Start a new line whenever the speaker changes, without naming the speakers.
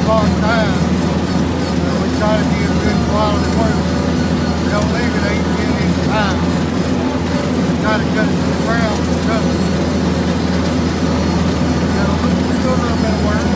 long time. We try to give good quality work. We don't leave it 8, 10 inches high. We try to cut it to the ground and cover it. We do a little bit of work.